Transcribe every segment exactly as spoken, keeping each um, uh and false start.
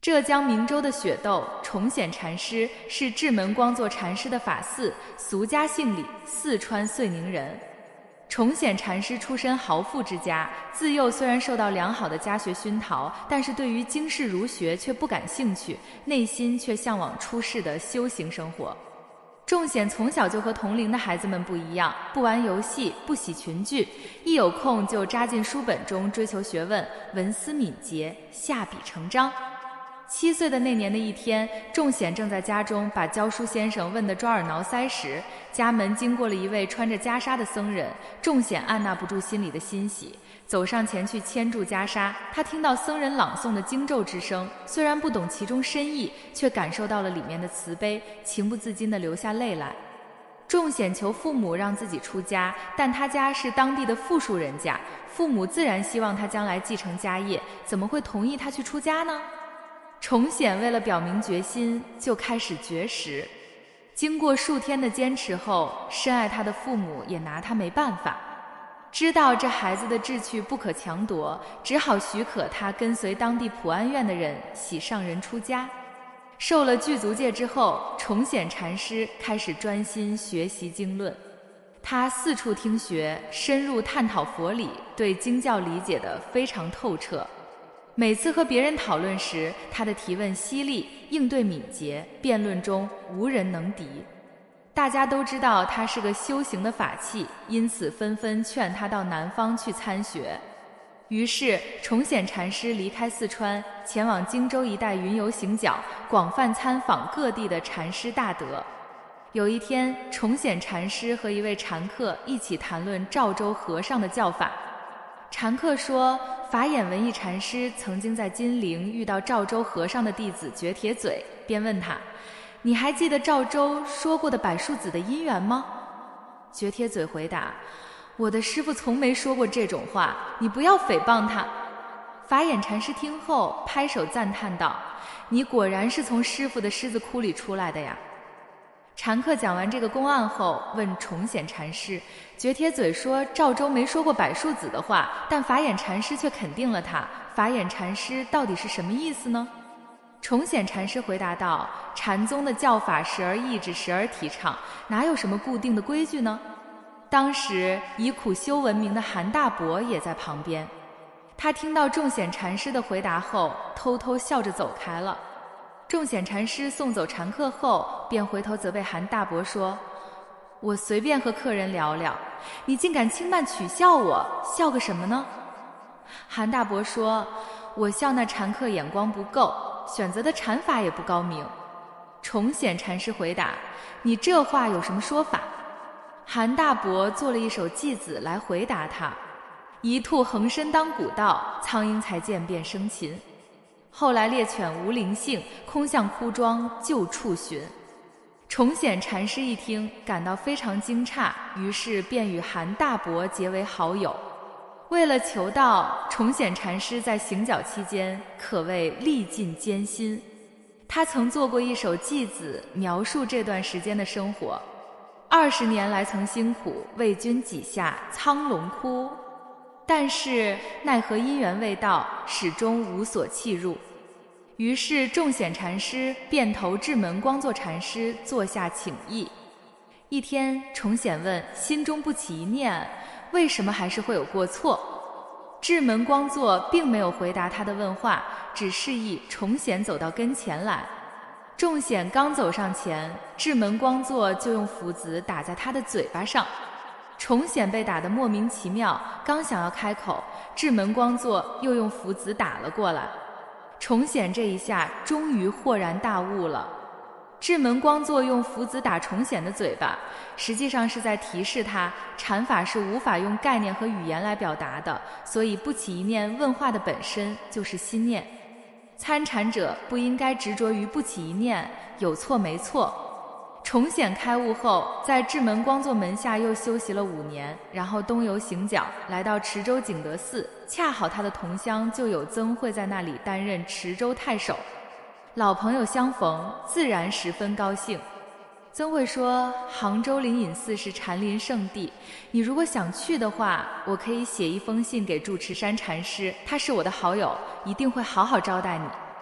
浙江明州的雪窦崇显禅师是智门光作禅师的法嗣，俗家姓李，四川遂宁人。崇显禅师出身豪富之家，自幼虽然受到良好的家学熏陶，但是对于经世儒学却不感兴趣，内心却向往出世的修行生活。仲显从小就和同龄的孩子们不一样，不玩游戏，不喜群聚，一有空就扎进书本中追求学问，文思敏捷，下笔成章。七岁的那年的一天，仲显正在家中把教书先生问得抓耳挠腮时，家门经过了一位穿着袈裟的僧人。仲显按捺不住心里的欣喜，走上前去牵住袈裟。他听到僧人朗诵的经咒之声，虽然不懂其中深意，却感受到了里面的慈悲，情不自禁地流下泪来。仲显求父母让自己出家，但他家是当地的富庶人家，父母自然希望他将来继承家业，怎么会同意他去出家呢？崇显为了表明决心，就开始绝食。经过数天的坚持后，深爱他的父母也拿他没办法，知道这孩子的志趣不可强夺，只好许可他跟随当地普安院的人洗上人出家。受了具足戒之后，崇显禅师开始专心学习经论。他四处听学，深入探讨佛理，对经教理解得非常透彻。每次和别人讨论时，他的提问犀利，应对敏捷，辩论中无人能敌。大家都知道他是个修行的法器，因此纷纷劝他到南方去参学。于是崇显禅师离开四川，前往荆州一带云游行脚，广泛参访各地的禅师大德。有一天，崇显禅师和一位禅客一起谈论赵州和尚的教法。禅客说，法眼文艺禅师曾经在金陵遇到赵州和尚的弟子绝铁嘴，便问他：你还记得赵州说过的柏树子的因缘吗？绝铁嘴回答：我的师父从没说过这种话，你不要诽谤他。法眼禅师听后拍手赞叹道：你果然是从师父的狮子窟里出来的呀。禅客讲完这个公案后，问崇显禅师：绝铁嘴说赵州没说过柏树子的话，但法眼禅师却肯定了他，法眼禅师到底是什么意思呢？崇显禅师回答道：禅宗的教法时而抑制，时而提倡，哪有什么固定的规矩呢？当时以苦修闻名的韩大伯也在旁边，他听到仲显禅师的回答后，偷偷笑着走开了。仲显禅师送走禅客后，便回头责备韩大伯说：我随便和客人聊聊，你竟敢轻慢取笑我，笑个什么呢？韩大伯说：我笑那禅客眼光不够，选择的禅法也不高明。崇显禅师回答：你这话有什么说法？韩大伯做了一首偈子来回答他：一兔横身当古道，苍鹰才见便生禽。后来猎犬无灵性，空向枯庄旧处寻。崇显禅师一听，感到非常惊诧，于是便与韩大伯结为好友。为了求道，崇显禅师在行脚期间可谓历尽艰辛。他曾做过一首偈子，描述这段时间的生活：二十年来曾辛苦，为君几下苍龙窟。但是奈何因缘未到，始终无所契入。于是仲显禅师便投智门光作禅师坐下请益。一天，崇显问：心中不起一念，为什么还是会有过错？智门光作并没有回答他的问话，只示意崇显走到跟前来。仲显刚走上前，智门光作就用斧子打在他的嘴巴上。崇显被打得莫名其妙，刚想要开口，智门光作又用斧子打了过来。崇显这一下终于豁然大悟了。智门光作用斧子打崇显的嘴巴，实际上是在提示他，禅法是无法用概念和语言来表达的，所以不起一念问话的本身就是心念。参禅者不应该执着于不起一念，有错没错。崇显开悟后，在智门光作门下又修习了五年，然后东游行脚，来到池州景德寺，恰好他的同乡就有曾会在那里担任池州太守，老朋友相逢，自然十分高兴。曾会说：杭州灵隐寺是禅林圣地，你如果想去的话，我可以写一封信给住持山禅师，他是我的好友，一定会好好招待你。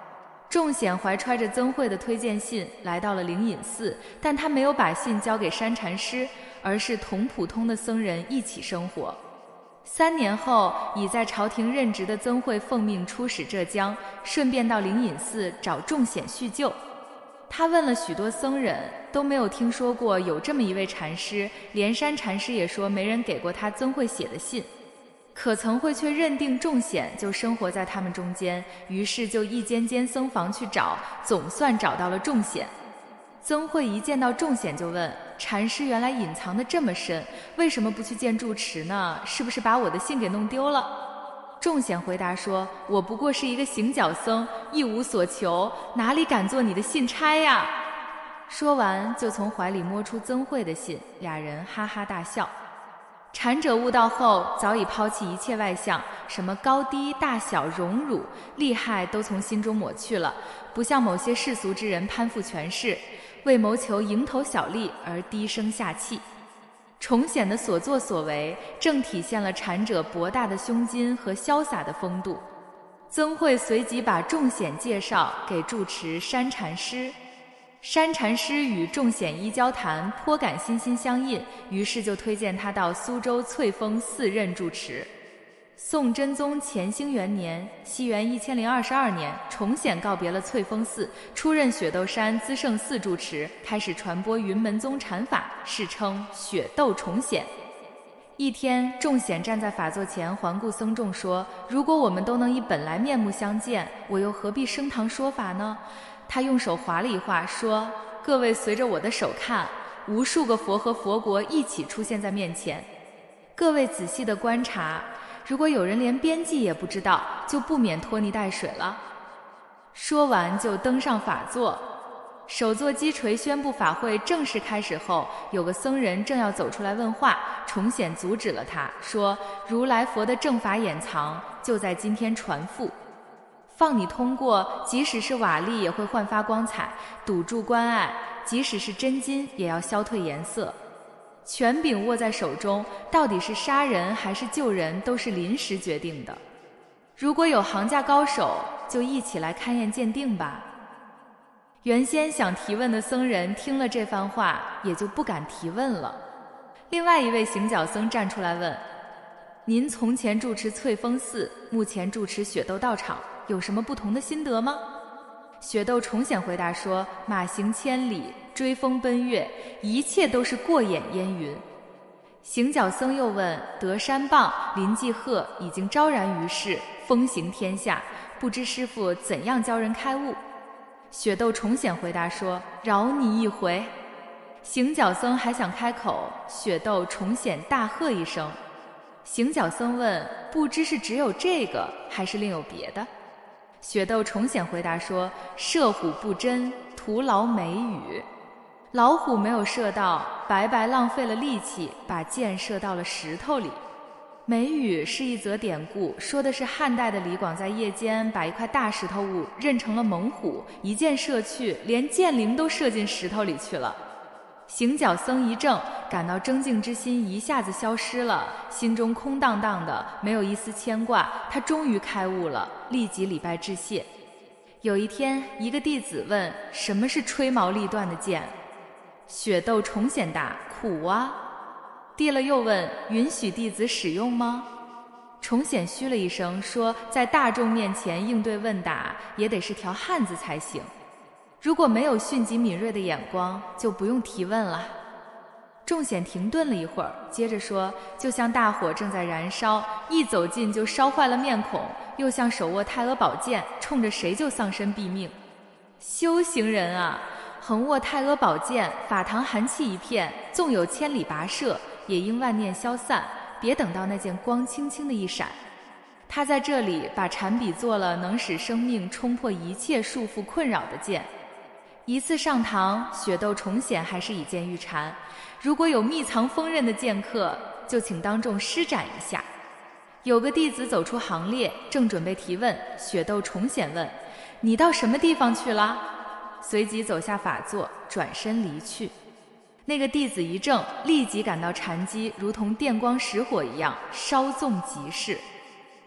仲显怀揣着曾慧的推荐信来到了灵隐寺，但他没有把信交给山禅师，而是同普通的僧人一起生活。三年后，已在朝廷任职的曾慧奉命出使浙江，顺便到灵隐寺找仲显叙旧。他问了许多僧人，都没有听说过有这么一位禅师，连山禅师也说没人给过他曾慧写的信。可曾慧却认定仲显就生活在他们中间，于是就一间间僧房去找，总算找到了仲显。曾慧一见到仲显就问，禅师原来隐藏得这么深，为什么不去见住持呢？是不是把我的信给弄丢了？仲显回答说，我不过是一个行脚僧，一无所求，哪里敢做你的信差呀？说完就从怀里摸出曾慧的信，俩人哈哈大笑。禅者悟道后，早已抛弃一切外相，什么高低大小荣辱厉害都从心中抹去了，不像某些世俗之人攀附权势，为谋求蝇头小利而低声下气。重显的所作所为，正体现了禅者博大的胸襟和潇洒的风度。曾慧随即把仲显介绍给住持山禅师。山禅师与仲显一交谈，颇感心心相印，于是就推荐他到苏州翠峰寺任住持。宋真宗乾兴元年，西元一千零二十二年，重显告别了翠峰寺，出任雪窦山资圣寺住持，开始传播云门宗禅法，世称雪窦重显。一天，仲显站在法座前环顾僧众说：“如果我们都能以本来面目相见，我又何必升堂说法呢？”他用手划了一划，说：“各位随着我的手看，无数个佛和佛国一起出现在面前。各位仔细的观察，如果有人连边际也不知道，就不免拖泥带水了。”说完就登上法座，首座击锤宣布法会正式开始后，有个僧人正要走出来问话，重显阻止了他，说：“如来佛的正法掩藏，就在今天传付。放你通过，即使是瓦砾也会焕发光彩，堵住关隘，即使是真金也要消退颜色。权柄握在手中，到底是杀人还是救人，都是临时决定的。如果有行家高手，就一起来勘验鉴定吧。”原先想提问的僧人听了这番话，也就不敢提问了。另外一位行脚僧站出来问：“您从前住持翠峰寺，目前住持雪窦道场，有什么不同的心得吗？”雪窦重显回答说：“马行千里，追风奔月，一切都是过眼烟云。”行脚僧又问：“德山棒、林继鹤已经昭然于世，风行天下，不知师父怎样教人开悟？”雪窦重显回答说：“饶你一回。”行脚僧还想开口，雪窦重显大喝一声。行脚僧问：“不知是只有这个，还是另有别的？”雪窦重显回答说：“射虎不真，徒劳美语。老虎没有射到，白白浪费了力气，把箭射到了石头里。梅雨是一则典故，说的是汉代的李广在夜间把一块大石头物认成了猛虎，一箭射去，连箭翎都射进石头里去了。”行脚僧一怔，感到争竞之心一下子消失了，心中空荡荡的，没有一丝牵挂。他终于开悟了，立即礼拜致谢。有一天，一个弟子问：“什么是吹毛立断的剑？”雪窦重显答：“苦啊。”递了又问：“允许弟子使用吗？”重显嘘了一声，说：“在大众面前应对问答，也得是条汉子才行。如果没有迅疾敏锐的眼光，就不用提问了。”仲显停顿了一会儿，接着说：“就像大火正在燃烧，一走近就烧坏了面孔，又像手握太阿宝剑，冲着谁就丧身毙命。修行人啊，横握太阿宝剑，法堂寒气一片，纵有千里跋涉，也应万念消散，别等到那件光轻轻的一闪。”他在这里把禅笔做了能使生命冲破一切束缚困扰的剑。一次上堂，雪窦重显还是以剑御禅，如果有秘藏锋刃的剑客，就请当众施展一下。有个弟子走出行列，正准备提问，雪窦重显问：“你到什么地方去了？”随即走下法座，转身离去。那个弟子一怔，立即感到禅机如同电光石火一样，稍纵即逝。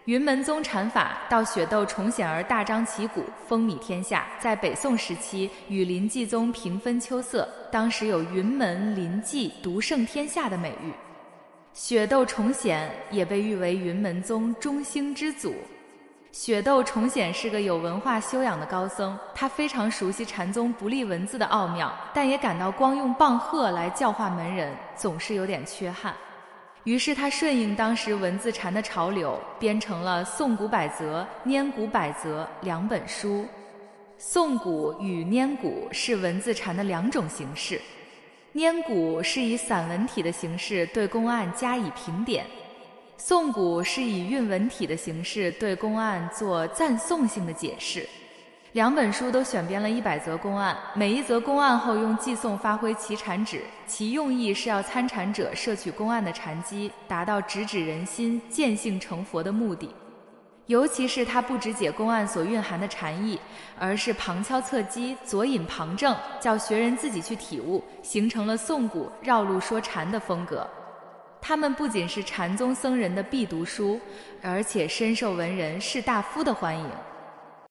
云门宗禅法到雪窦重显而大张旗鼓，风靡天下，在北宋时期与临济宗平分秋色，当时有云门、临济独胜天下的美誉。雪窦重显也被誉为云门宗中兴之祖。雪窦重显是个有文化修养的高僧，他非常熟悉禅宗不立文字的奥妙，但也感到光用棒喝来教化门人总是有点缺憾。于是他顺应当时文字禅的潮流，编成了《宋古百则》《拈古百则》两本书。宋古与拈古是文字禅的两种形式，拈古是以散文体的形式对公案加以评点，宋古是以韵文体的形式对公案做赞颂性的解释。两本书都选编了一百则公案，每一则公案后用寄颂发挥其禅旨，其用意是要参禅者摄取公案的禅机，达到直指人心、见性成佛的目的。尤其是它不只解公案所蕴含的禅意，而是旁敲侧击、左引旁证，叫学人自己去体悟，形成了宋古绕路说禅的风格。他们不仅是禅宗僧人的必读书，而且深受文人士大夫的欢迎。